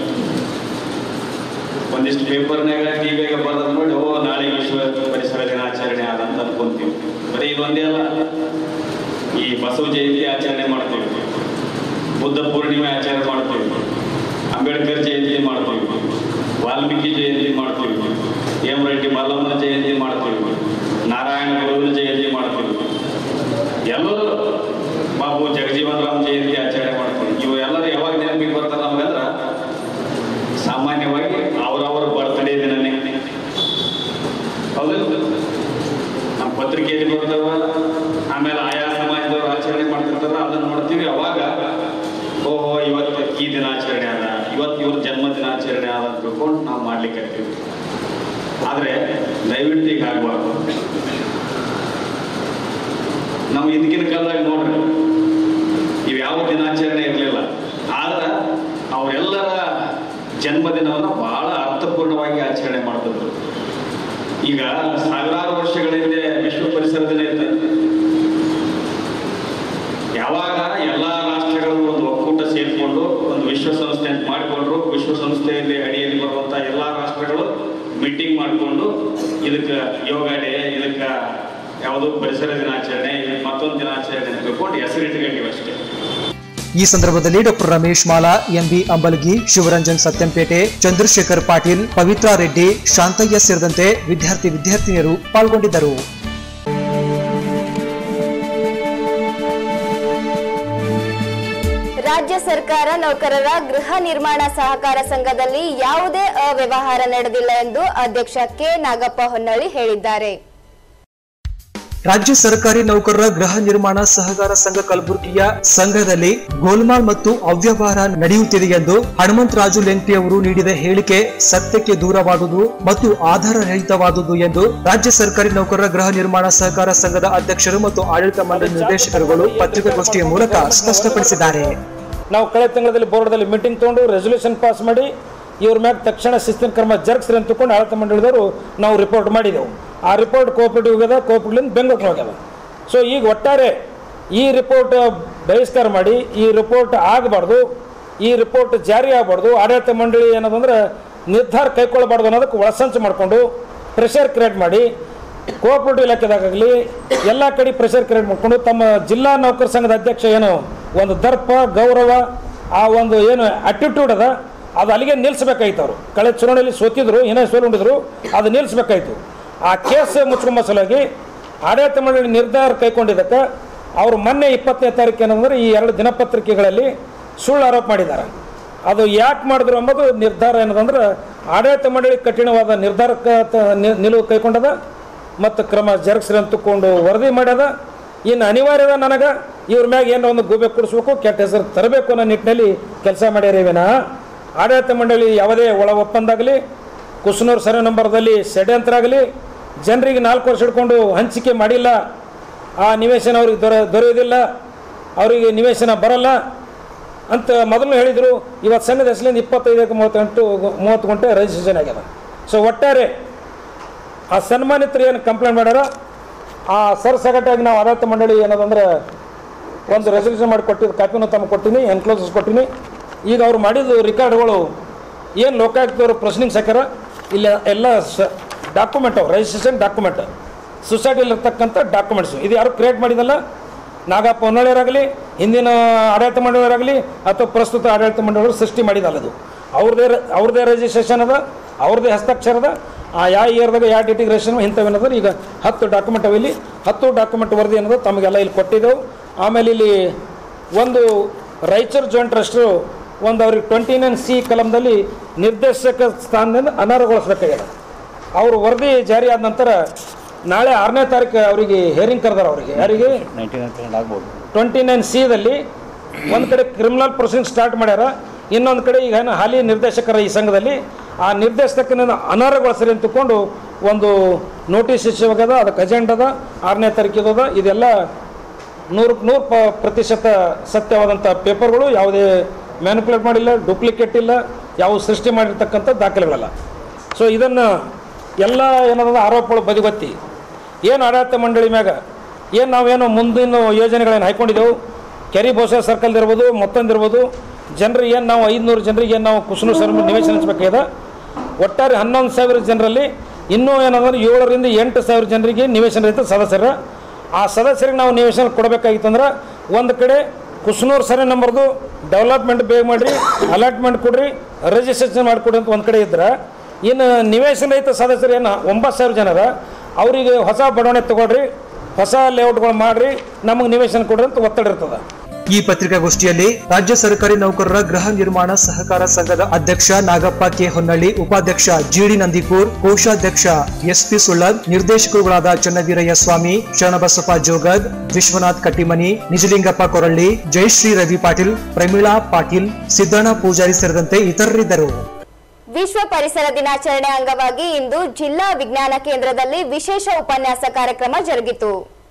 ಒಂದಿಷ್ಟು ಪೇಪರ್ನಾಗ ಟಿವಿಯಾಗ ಬರೋದು ನೋಡಿ ಓ ನಾಳೆ ವಿಶ್ವ ಪರಿಸರ ದಿನಾಚರಣೆ ಆದಂತ ಅನ್ಕೊಂತೀವಿ. ಬರೀ ಇದೊಂದೇ ಅಲ್ಲ, ಈ ಬಸವ ಜಯಂತಿ ಆಚರಣೆ ಮಾಡ್ತೀವಿ, ಬುದ್ಧ ಪೂರ್ಣಿಮೆ ಆಚರಣೆ ಮಾಡ್ತೀವಿ, ಅಂಬೇಡ್ಕರ್ ಜಯಂತಿ ಮಾಡ್ತೀವಿ, ವಾಲ್ಮೀಕಿ ಜಯಂತಿ ಮಾಡ್ತೀವಿ, ಎಂ ರೆಡ್ಡಿ ಮಲ್ಲಮ್ಮನ ಜಯಂತಿ ಮಾಡ್ತೀವಿ, ನಾರಾಯಣ ಗುರುವಿನ ಜಯಂತಿ ಮಾಡ್ತೀವಿ, ಎಲ್ಲರೂ ಬಾಬು ಜಗಜೀವನ್ ರಾಮ್ ಜಯಂತಿ ಆಚರಣೆ ಮಾಡ್ತೀವಿ. ಇವು ಎಲ್ಲರೂ ಯಾವಾಗ ನೆನಪಿಗೆ ಬರ್ತಾರೆ ನಮ್ಗಂದ್ರ ಸಾಮಾನ್ಯವಾಗಿ ಅವರವರ ಬರ್ತ್ಡೇ ದಿನನೇ. ಹೌದು, ನಮ್ಮ ಪತ್ರಿಕೆಯಲ್ಲಿ ಬರ್ತಾವ, ಆಮೇಲೆ ಆಯಾ ಸಮಾಜದವರು ಆಚರಣೆ ಮಾಡ್ತಿರ್ತಾರ, ಅದನ್ನ ನೋಡ್ತೀವಿ. ಅವಾಗ ಓಹೋ ಇವತ್ತು ಈ ದಿನಾಚರಣೆ ಅದ, ಇವತ್ತು ಇವ್ರ ಜನ್ಮ ದಿನಾಚರಣೆ ಆದ ಅಂತ ತಿಳ್ಕೊಂಡು ನಾವು ಮಾಡ್ಲಿಕ್ಕೆ ಆಗ್ತೀವಿ. ಆದ್ರೆ ದಯವಿಟ್ಟು ಈಗ ಆಗ್ಬಾರ್ದು. ನಾವು ಹಿಂದಿನ ಕಾಲದಾಗ ನೋಡ್ರಿ ಇವು ಯಾವ ದಿನಾಚರಣೆ ಇರಲಿಲ್ಲ, ಆದ್ರೆ ಅವರೆಲ್ಲರ ಜನ್ಮದಿನವನ್ನು ಬಹಳ ಅರ್ಥಪೂರ್ಣವಾಗಿ ಆಚರಣೆ ಮಾಡ್ತಿದ್ರು. ಈಗ ಸಾವಿರಾರು ವರ್ಷಗಳ ಹಿಂದೆ ವಿಶ್ವ ಪರಿಸರ ದಿನ ಇರ್ತದೆ. ಯಾವಾಗ ಎಲ್ಲಾ ರಾಷ್ಟ್ರಗಳು ಒಂದು ಒಕ್ಕೂಟ ಸೇರಿಕೊಂಡು ಒಂದು ವಿಶ್ವಸಂಸ್ಥೆ ಅಂತ ಮಾಡಿಕೊಂಡ್ರು, ವಿಶ್ವಸಂಸ್ಥೆಯಲ್ಲಿ ಅಡಿಯಲ್ಲಿ ಬರುವಂತ ಎಲ್ಲಾ ರಾಷ್ಟ್ರಗಳು ಮೀಟಿಂಗ್ ಮಾಡಿಕೊಂಡು ಇದಕ್ಕೆ ಯೋಗ ಡೇ, ಇದಕ್ಕೆ ಯಾವುದೋ ಪರಿಸರ ದಿನಾಚರಣೆ, ಮತ್ತೊಂದು ದಿನಾಚರಣೆ ಅಂತ ತಿಳ್ಕೊಂಡು ಹೆಸರಿಟ್ಟುಕೊಂಡಿವೆ ಅಷ್ಟೇ. ಈ ಸಂದರ್ಭದಲ್ಲಿ ಡಾಕ್ಟರ್ ರಮೇಶ್ ಮಾಲಾ, ಎಂಬಿ ಅಂಬಲಗಿ, ಶಿವರಂಜನ್ ಸತ್ಯಂಪೇಟೆ, ಚಂದ್ರಶೇಖರ್ ಪಾಟೀಲ್, ಪವಿತ್ರಾ ರೆಡ್ಡಿ, ಶಾಂತಯ್ಯ ಸೇರಿದಂತೆ ವಿದ್ಯಾರ್ಥಿ ವಿದ್ಯಾರ್ಥಿನಿಯರು ಪಾಲ್ಗೊಂಡಿದ್ದರು. ರಾಜ್ಯ ಸರ್ಕಾರ ನೌಕರರ ಗೃಹ ನಿರ್ಮಾಣ ಸಹಕಾರ ಸಂಘದಲ್ಲಿ ಯಾವುದೇ ಅವ್ಯವಹಾರ ನಡೆದಿಲ್ಲ ಎಂದು ಅಧ್ಯಕ್ಷ ಕೆ ನಾಗಪ್ಪ ಹೊನ್ನಳ್ಳಿ ಹೇಳಿದ್ದಾರೆ. ರಾಜ್ಯ ಸರ್ಕಾರಿ ನೌಕರರ ಗೃಹ ನಿರ್ಮಾಣ ಸಹಕಾರ ಸಂಘ ಕಲಬುರಗಿಯ ಸಂಘದಲ್ಲಿ ಗೋಲ್ಮಾಲ್ ಮತ್ತು ಅವ್ಯವಹಾರ ನಡೆಯುತ್ತಿದೆ ಎಂದು ಹನುಮಂತರಾಜು ಲೆಂಗ್ಟಿ ಅವರು ನೀಡಿದ ಹೇಳಿಕೆ ಸತ್ಯಕ್ಕೆ ದೂರವಾದುದು ಮತ್ತು ಆಧಾರ ರಹಿತವಾದುದು ಎಂದು ರಾಜ್ಯ ಸರ್ಕಾರಿ ನೌಕರರ ಗೃಹ ನಿರ್ಮಾಣ ಸಹಕಾರ ಸಂಘದ ಅಧ್ಯಕ್ಷರು ಮತ್ತು ಆಡಳಿತ ಮಂಡಳಿ ನಿರ್ದೇಶಕರುಗಳು ಪತ್ರಿಕಾಗೋಷ್ಠಿಯ ಮೂಲಕ ಸ್ಪಷ್ಟಪಡಿಸಿದ್ದಾರೆ. ನಾವು ಕಳೆದ ತಿಂಗಳಲ್ಲಿ ಬೋರ್ಡ್ದಲ್ಲಿ ಮೀಟಿಂಗ್ ತಗೊಂಡು ರೆಸಲ್ಯೂಷನ್ ಪಾಸ್ ಮಾಡಿ ಇವ್ರ ಮ್ಯಾಗ ತಕ್ಷಣ ಶಿಸ್ತಿನ ಕ್ರಮ ಜರುಗಿಸ್ರಿ ಅಂತ ತಗೊಂಡು ಆಡಳಿತ ಮಂಡಳಿದವರು ನಾವು ರಿಪೋರ್ಟ್ ಮಾಡಿದೆವು. ಆ ರಿಪೋರ್ಟ್ ಕೋಆಪರೇಟಿವ್ ಹೋಗ್ಯದ, ಕೋಆಪರೇಟಿವ್ಲಿಂದ ಬೆಂಗಳೂರಿಗೆ ಹೋಗ್ಯದ. ಸೊ ಈಗ ಒಟ್ಟಾರೆ ಈ ರಿಪೋರ್ಟ್ ಬಹಿಷ್ಕಾರ ಮಾಡಿ ಈ ರಿಪೋರ್ಟ್ ಆಗಬಾರ್ದು, ಈ ರಿಪೋರ್ಟ್ ಜಾರಿ ಆಗಬಾರ್ದು, ಆಡಳಿತ ಮಂಡಳಿ ಏನದಂದ್ರೆ ನಿರ್ಧಾರ ಕೈಗೊಳ್ಳಬಾರ್ದು ಅನ್ನೋದಕ್ಕೆ ಒಳಸಂಚು ಮಾಡಿಕೊಂಡು ಪ್ರೆಷರ್ ಕ್ರಿಯೇಟ್ ಮಾಡಿ ಕೋಆಪರೇಟಿವ್ ಇಲಾಖೆದಾಗಲಿ ಎಲ್ಲ ಕಡೆ ಪ್ರೆಷರ್ ಕ್ರಿಯೇಟ್ ಮಾಡಿಕೊಂಡು ತಮ್ಮ ಜಿಲ್ಲಾ ನೌಕರ ಸಂಘದ ಅಧ್ಯಕ್ಷ ಏನು ಒಂದು ದರ್ಪ ಗೌರವ ಆ ಒಂದು ಏನು ಆಟಿಟ್ಯೂಡ್ ಅದ ಅದು ಅಲ್ಲಿಗೆ ನಿಲ್ಲಿಸ್ಬೇಕಾಯ್ತು. ಅವರು ಕಳೆದ ಚುನಾವಣೆಯಲ್ಲಿ ಸೋತಿದ್ರು, ಏನೇ ಸೋಲುಂಡಿದ್ರು, ಅದು ನಿಲ್ಲಿಸ್ಬೇಕಾಯ್ತು. ಆ ಕೇಸ್ ಮುಚ್ಕೊಂಬ ಸಲುವಾಗಿ ಆಡಳಿತ ಮಂಡಳಿ ನಿರ್ಧಾರ ಕೈಗೊಂಡಿದ್ದಕ್ಕೆ ಅವರು ಮೊನ್ನೆ ಇಪ್ಪತ್ತನೇ ತಾರೀಕು ಏನಂದ್ರೆ ಈ ಎರಡು ದಿನಪತ್ರಿಕೆಗಳಲ್ಲಿ ಸುಳ್ಳು ಆರೋಪ ಮಾಡಿದ್ದಾರೆ. ಅದು ಯಾಕೆ ಮಾಡಿದ್ರು ಅನ್ನೋದು ನಿರ್ಧಾರ ಏನದಂದ್ರೆ ಆಡಳಿತ ಮಂಡಳಿ ಕಠಿಣವಾದ ನಿರ್ಧಾರಕ್ಕೆ ನಿಲುವು ಕೈಗೊಂಡದ ಮತ್ತು ಕ್ರಮ ಜರುಗಿಸ್ರಿ ಅಂತಕೊಂಡು ವರದಿ ಮಾಡ್ಯದ. ಇನ್ನು ಅನಿವಾರ್ಯದ ನನಗೆ ಇವ್ರ ಮ್ಯಾಗ ಏನೋ ಒಂದು ಗೂಬೆ ಕೊಡಿಸ್ಬೇಕು, ಕೆಟ್ಟ ಹೆಸರು ತರಬೇಕು ಅನ್ನೋ ನಿಟ್ಟಿನಲ್ಲಿ ಕೆಲಸ ಮಾಡ್ಯಾರೇವಿನ ಆಡಳಿತ ಮಂಡಳಿ ಯಾವುದೇ ಒಳ ಒಪ್ಪಂದಾಗಲಿ ಕುಸನೂರು ಸರ್ವೆ ನಂಬರ್ದಲ್ಲಿ ಷಡ್ಯಂತ್ರ ಆಗಲಿ ಜನರಿಗೆ ನಾಲ್ಕು ವರ್ಷ ಹಿಡ್ಕೊಂಡು ಹಂಚಿಕೆ ಮಾಡಿಲ್ಲ, ಆ ನಿವೇಶನ ಅವ್ರಿಗೆ ದೊರೆ ದೊರೆಯೋದಿಲ್ಲ, ಅವರಿಗೆ ನಿವೇಶನ ಬರಲ್ಲ ಅಂತ ಮೊದಲು ಹೇಳಿದರು. ಇವತ್ತು ಸಂಘದ ಹೆಸರಿಂದ ಇಪ್ಪತ್ತೈದಕ್ಕೆ ಮೂವತ್ತೆಂಟು ಮೂವತ್ತು ಗಂಟೆ ರಿಜಿಸ್ಟ್ರೇಷನ್ ಆಗ್ಯದ. ಸೊ ಒಟ್ಟಾರೆ ಆ ಸನ್ಮಾನಿತರು ಏನು ಕಂಪ್ಲೇಂಟ್ ಮಾಡ್ಯಾರ ಆ ಸರ್ ಸಗಟಾಗಿ ನಾವು ಆಡಳಿತ ಮಂಡಳಿ ಏನದಂದ್ರೆ ಒಂದು ರೆಸಲ್ಯೂಷನ್ ಮಾಡಿ ಕೊಟ್ಟಿದ್ದು ಕಾಪಿನೂ ತಮ್ಮ ಕೊಟ್ಟಿನಿ, ಎನ್ಕ್ಲೋಸಸ್ ಕೊಟ್ಟಿನಿ. ಈಗ ಅವ್ರು ಮಾಡಿದ್ದು ರಿಕಾರ್ಡ್ಗಳು ಏನು ಲೋಕಾಯುಕ್ತವರು ಪ್ರಶ್ನಿಂಗ್ ಸಾಕ್ಯಾರ ಇಲ್ಲ ಎಲ್ಲ ಸ ಡಾಕ್ಯುಮೆಂಟ್ ಅವು ರಿಜಿಸ್ಟ್ರೇಷನ್ ಡಾಕ್ಯುಮೆಂಟ್ ಸೊಸೈಟಿಲಿರ್ತಕ್ಕಂಥ ಡಾಕ್ಯುಮೆಂಟ್ಸು ಇದು ಯಾರು ಕ್ರಿಯೇಟ್ ಮಾಡಿದಲ್ಲ, ನಾಗಪ್ಪ ಹೊನ್ನಳ್ಳಿಯರಾಗಲಿ ಹಿಂದಿನ ಆಡಳಿತ ಮಂಡಳಿಯವರಾಗಲಿ ಅಥವಾ ಪ್ರಸ್ತುತ ಆಡಳಿತ ಮಂಡಳಿಯವರು ಸೃಷ್ಟಿ ಮಾಡಿದಲ್ಲ. ಅದು ಅವ್ರದ್ದೇ ಅವ್ರದ್ದೇ ರಿಜಿಸ್ಟ್ರೇಷನ್ ಅದ, ಅವ್ರದ್ದೇ ಹಸ್ತಾಕ್ಷರ ಅದ. ಆ ಯಾವ ಇಯರ್ದಾಗ ಯಾವ ಡೇಟಿಗೆ ರಿಜಿಸ್ಟ್ರೇಷನ್ ಇಂಥವೇನಂದ್ರೆ ಈಗ ಹತ್ತು ಡಾಕ್ಯುಮೆಂಟ್ ಅವ. ಇಲ್ಲಿ ಹತ್ತು ಡಾಕ್ಯುಮೆಂಟ್ ವರದಿ ಅನ್ನೋದು ತಮಗೆಲ್ಲ ಇಲ್ಲಿ ಕೊಟ್ಟಿದ್ದೆವು. ಆಮೇಲೆ ಇಲ್ಲಿ ಒಂದು ರಾಯಚೂರು ಜಾಯಿಂಟ್ ಟ್ರಸ್ಟರು ಒಂದು ಅವ್ರಿಗೆ ಟ್ವೆಂಟಿ ನೈನ್ ಸಿ ಕಲಂದಲ್ಲಿ ನಿರ್ದೇಶಕ ಸ್ಥಾನದಿಂದ ಅನರ್ಹಗೊಳಿಸ್ಬೇಕಾಗಿದೆ. ಅವರು ವರದಿ ಜಾರಿ ಆದ ನಂತರ ನಾಳೆ ಆರನೇ ತಾರೀಕು ಅವರಿಗೆ ಹೇರಿಂಗ್ ಕರೆದಾರ. ಅವರಿಗೆ ಯಾರಿಗೆ ಟ್ವೆಂಟಿ ನೈನ್ ಸಿದಲ್ಲಿ ಒಂದು ಕಡೆ ಕ್ರಿಮಿನಲ್ ಪ್ರೊಸೀಡಿಂಗ್ ಸ್ಟಾರ್ಟ್ ಮಾಡ್ಯಾರ, ಇನ್ನೊಂದು ಕಡೆ ಈಗ ಹಾಲಿ ನಿರ್ದೇಶಕರ ಈ ಸಂಘದಲ್ಲಿ ಆ ನಿರ್ದೇಶಕನ ಅನರ್ಹಗೊಳಿಸ್ರಿ ಅಂತಕೊಂಡು ಒಂದು ನೋಟಿಸ್ ಇಶ್ಯೂ ಆಗ್ಯದ. ಅದಕ್ಕೆ ಅಜೆಂಡದ ಆರನೇ ತಾರೀಕಿದ. ಇದೆಲ್ಲ ನೂರಕ್ಕೆ ನೂರು ಪ ಪ್ರತಿಶತ ಸತ್ಯವಾದಂಥ ಪೇಪರ್ಗಳು, ಯಾವುದೇ ಮ್ಯಾನಿಪುಲೇಟ್ ಮಾಡಿಲ್ಲ, ಡೂಪ್ಲಿಕೇಟ್ ಇಲ್ಲ, ಯಾವ ಸೃಷ್ಟಿ ಮಾಡಿರ್ತಕ್ಕಂಥ ದಾಖಲೆಗಳಲ್ಲ. ಸೊ ಇದನ್ನು ಎಲ್ಲ ಏನಾದ ಆರೋಪಗಳು ಬದಿಗೊತ್ತಿ ಏನು ಆಡಳಿತ ಮಂಡಳಿ ಮ್ಯಾಗ ಏನು ನಾವೇನು ಮುಂದಿನ ಯೋಜನೆಗಳನ್ನು ಹಾಯ್ಕೊಂಡಿದ್ದೆವು, ಕೆರಿ ಬೋಸ ಸರ್ಕಲ್ ಇರ್ಬೋದು, ಮತ್ತೊಂದಿರ್ಬೋದು, ಜನರಿಗೆ ಏನು ನಾವು ಐದುನೂರು ಜನರಿಗೆ ಏನು ನಾವು ಕುಸನೂರು ಸರ್ ನಿವೇಶನ ಹಂಚಬೇಕಾಗಿದೆ. ಒಟ್ಟಾರೆ ಹನ್ನೊಂದು ಸಾವಿರ ಜನರಲ್ಲಿ ಇನ್ನೂ ಏನಂದ್ರೆ ಏಳರಿಂದ ಎಂಟು ಸಾವಿರ ಜನರಿಗೆ ನಿವೇಶನ ರಹಿತ ಸದಸ್ಯರ. ಆ ಸದಸ್ಯರಿಗೆ ನಾವು ನಿವೇಶನ ಕೊಡಬೇಕಾಗಿತ್ತಂದ್ರೆ ಒಂದು ಕಡೆ ಕುಸನೂರು ಸರ್ವೆ ನಂಬರ್ದು ಡೆವಲಪ್ಮೆಂಟ್ ಬೇಗ ಮಾಡಿರಿ, ಅಲಾಟ್ಮೆಂಟ್ ಕೊಡ್ರಿ, ರಿಜಿಸ್ಟ್ರೇಷನ್ ಮಾಡಿಕೊಡ್ರಿ ಅಂತ ಒಂದು ಕಡೆ ಇದ್ರೆ, ಇನ್ನು ನಿವೇಶನ ರಹಿತ ಸದಸ್ಯರು ಏನು ಒಂಬತ್ತು ಸಾವಿರ ಜನರ ಅವರಿಗೆ ಹೊಸ ಬಡವಣೆ ತೊಗೊಳ್ರಿ, ಹೊಸ ಲೇಔಟ್ಗಳು ಮಾಡಿರಿ, ನಮಗೆ ನಿವೇಶನ ಕೊಡ್ರಿ ಅಂತ ಒತ್ತಡ ಇರ್ತದೆ. ಈ ಪತ್ರಿಕಾಗೋಷ್ಠಿಯಲ್ಲಿ ರಾಜ್ಯ ಸರ್ಕಾರಿ ನೌಕರರ ಗೃಹ ನಿರ್ಮಾಣ ಸಹಕಾರ ಸಂಘದ ಅಧ್ಯಕ್ಷ ನಾಗಪ್ಪ ಕೆ ಹೊನ್ನಳ್ಳಿ, ಉಪಾಧ್ಯಕ್ಷ ಜಿಡಿ ನಂದಿಪುರ್, ಕೋಶಾಧ್ಯಕ್ಷ ಎಸ್ಪಿ ಸುಳ್ಳದ್, ನಿರ್ದೇಶಕರುಗಳಾದ ಚನ್ನವೀರಯ್ಯ ಸ್ವಾಮಿ, ಶರಣಬಸಪ್ಪ ಜೋಗದ್, ವಿಶ್ವನಾಥ್ ಕಟ್ಟಿಮನಿ, ನಿಜಲಿಂಗಪ್ಪ ಕೊರಳ್ಳಿ, ಜಯಶ್ರೀ ರವಿ ಪಾಟೀಲ್, ಪ್ರಮೀಳಾ ಪಾಟೀಲ್, ಸಿದ್ದಣ್ಣ ಪೂಜಾರಿ ಸೇರಿದಂತೆ ಇತರರಿದ್ದರು. ವಿಶ್ವ ಪರಿಸರ ದಿನಾಚರಣೆ ಅಂಗವಾಗಿ ಇಂದು ಜಿಲ್ಲಾ ವಿಜ್ಞಾನ ಕೇಂದ್ರದಲ್ಲಿ ವಿಶೇಷ ಉಪನ್ಯಾಸ ಕಾರ್ಯಕ್ರಮ ಜರುಗಿತು.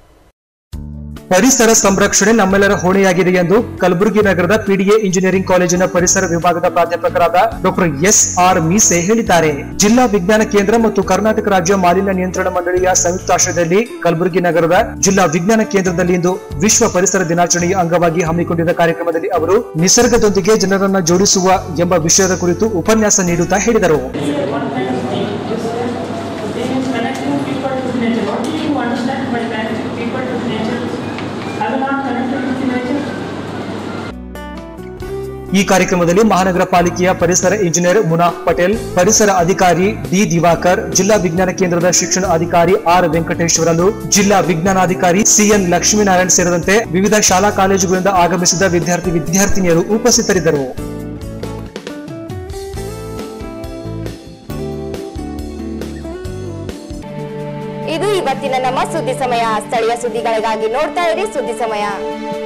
ಪರಿಸರ ಸಂರಕ್ಷಣೆ ನಮ್ಮೆಲ್ಲರ ಹೊಣೆಯಾಗಿದೆ ಎಂದು ಕಲಬುರಗಿ ನಗರದ ಪಿಡಿಎ ಇಂಜಿನಿಯರಿಂಗ್ ಕಾಲೇಜಿನ ಪರಿಸರ ವಿಭಾಗದ ಪ್ರಾಧ್ಯಾಪಕರಾದ ಡಾಕ್ಟರ್ ಎಸ್ ಆರ್ ಮೀಸೆ ಹೇಳಿದ್ದಾರೆ. ಜಿಲ್ಲಾ ವಿಜ್ಞಾನ ಕೇಂದ್ರ ಮತ್ತು ಕರ್ನಾಟಕ ರಾಜ್ಯ ಮಾಲಿನ್ಯ ನಿಯಂತ್ರಣ ಮಂಡಳಿಯ ಸಂಯುಕ್ತಾಶ್ರಯದಲ್ಲಿ ಕಲಬುರಗಿ ನಗರದ ಜಿಲ್ಲಾ ವಿಜ್ಞಾನ ಕೇಂದ್ರದಲ್ಲಿ ಇಂದು ವಿಶ್ವ ಪರಿಸರ ದಿನಾಚರಣೆಯ ಅಂಗವಾಗಿ ಹಮ್ಮಿಕೊಂಡಿದ್ದ ಕಾರ್ಯಕ್ರಮದಲ್ಲಿ ಅವರು ನಿಸರ್ಗದೊಂದಿಗೆ ಜನರನ್ನ ಜೋಡಿಸುವ ಎಂಬ ವಿಷಯದ ಕುರಿತು ಉಪನ್ಯಾಸ ನೀಡುತ್ತಾ ಹೇಳಿದರು. ಈ ಕಾರ್ಯಕ್ರಮದಲ್ಲಿ ಮಹಾನಗರ ಪಾಲಿಕೆಯ ಪರಿಸರ ಇಂಜಿನಿಯರ್ ಮುನಾಫ್ ಪಟೇಲ್, ಪರಿಸರ ಅಧಿಕಾರಿ ಡಿ ದಿವಾಕರ್, ಜಿಲ್ಲಾ ವಿಜ್ಞಾನ ಕೇಂದ್ರದ ಶಿಕ್ಷಣ ಅಧಿಕಾರಿ ಆರ್ ವೆಂಕಟೇಶ್ವರಲು, ಜಿಲ್ಲಾ ವಿಜ್ಞಾನಾಧಿಕಾರಿ ಸಿಎನ್ ಲಕ್ಷ್ಮೀನಾರಾಯಣ್ ಸೇರಿದಂತೆ ವಿವಿಧ ಶಾಲಾ ಕಾಲೇಜುಗಳಿಂದ ಆಗಮಿಸಿದ ವಿದ್ಯಾರ್ಥಿ ವಿದ್ಯಾರ್ಥಿನಿಯರು ಉಪಸ್ಥಿತರಿದ್ದರು. ಇದು ಇವತ್ತಿನ ನಮ್ಮ ಸುದ್ದಿ ಸಮಯ. ಸ್ಥಳೀಯ ಸುದ್ದಿಗಳಿಗಾಗಿ ನೋಡ್ತಾ ಇರಿ ಸುದ್ದಿ ಸಮಯ.